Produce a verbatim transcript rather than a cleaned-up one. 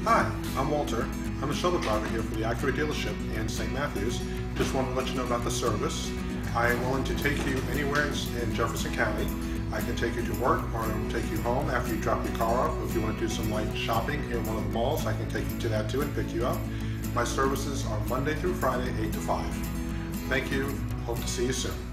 Hi, I'm Walter. I'm a shuttle driver here for the Acura dealership in Saint Matthews. Just wanted to let you know about the service. I am willing to take you anywhere in, in Jefferson County. I can take you to work or I can take you home after you drop your car off. If you want to do some light shopping here in one of the malls, I can take you to that too and pick you up. My services are Monday through Friday, eight to five. Thank you. Hope to see you soon.